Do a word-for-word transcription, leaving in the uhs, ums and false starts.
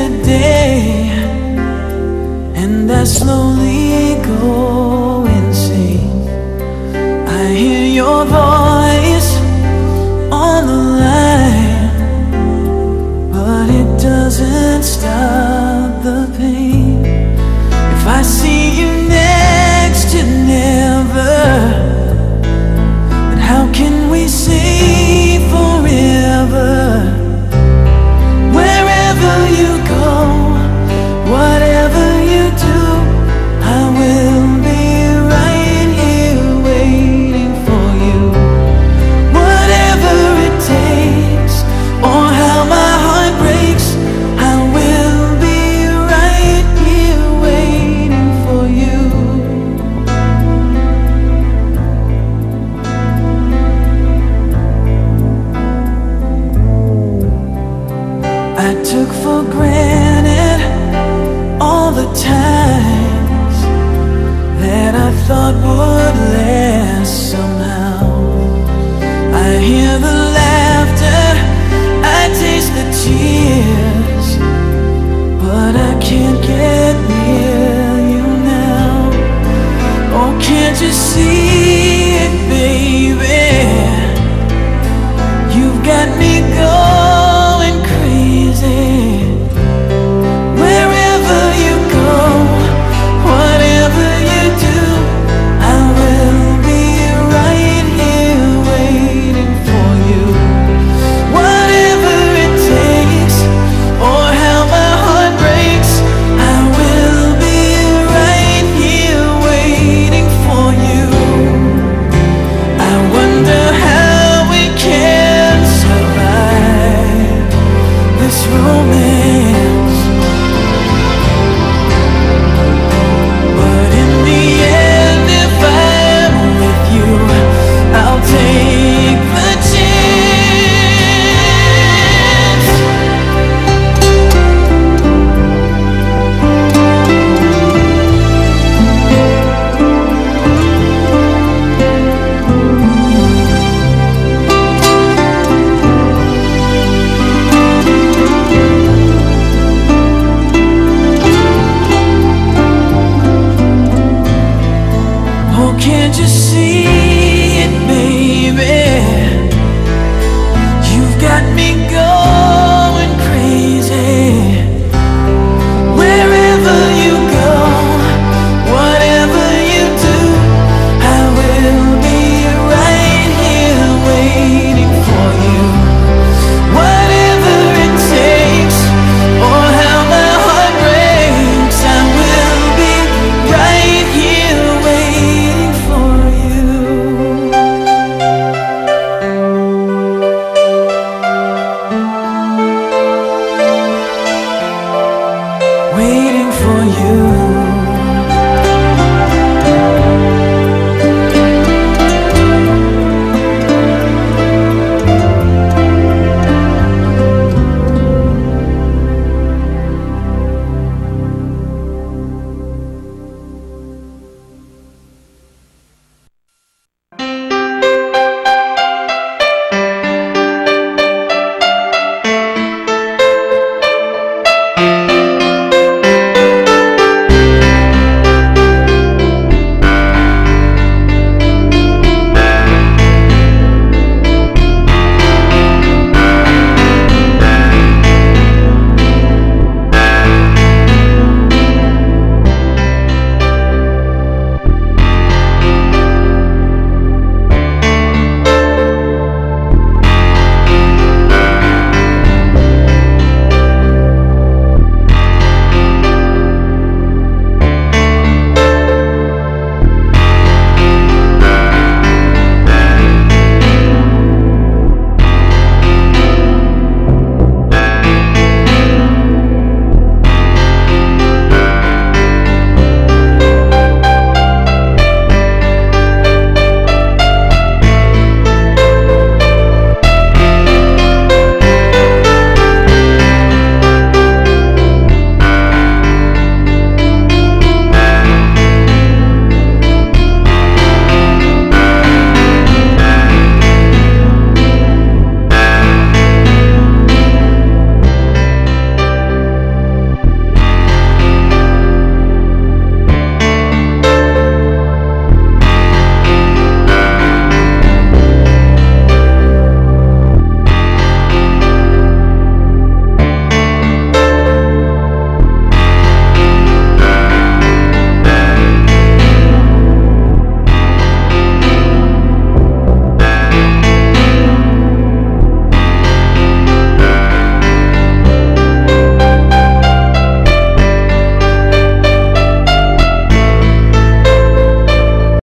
day, and I slowly go insane. I hear your voice on the line, but it doesn't stop the pain. If I see you next to never, then how can we say forever? Wherever you go, whatever you do, I will be right here waiting for you. Whatever it takes, or how my heart breaks, I will be right here waiting for you. I took for granted all the times that I thought would last somehow. I hear the laughter, I taste the tears, but I can't get near you now. Oh, can't you see it, baby? You've got me going crazy. Wherever you go, whatever you do, I will be right here waiting for you. Whatever it takes, or how my heart breaks, I will be right here waiting for you. I wonder how we can survive this romance, but in the end, if I'm with you, I'll take the chance. Oh, can't you see it, baby? You've got me going crazy. Wherever you go, whatever you do, I will be right here waiting for you. Whatever it takes, or how my heart breaks, I will be right here waiting for you. Waiting for you.